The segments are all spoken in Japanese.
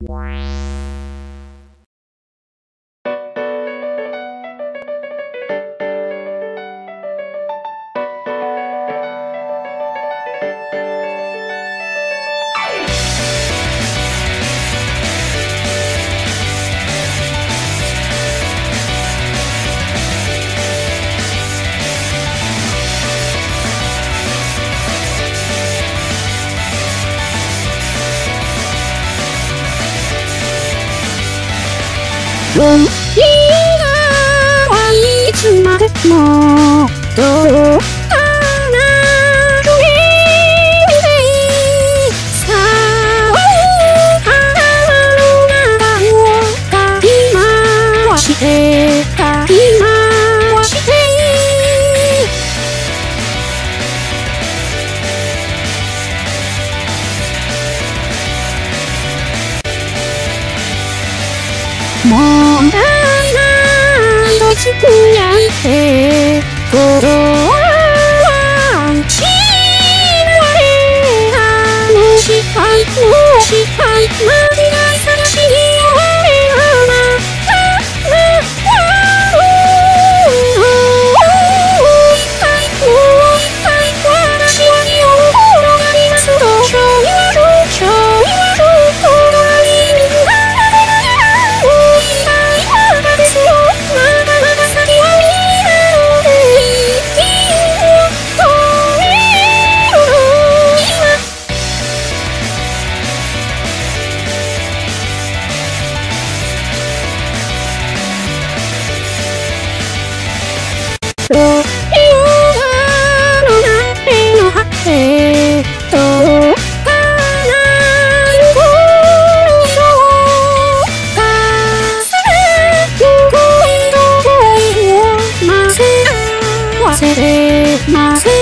いつまでもどうかなさあ花の中をかき回して問題ないとつぶやいて心は失われたもし間違い探しに終わればまた私は身を転がりますどうしよう忘れません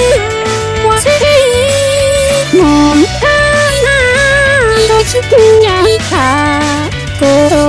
問題ないとつぶやいた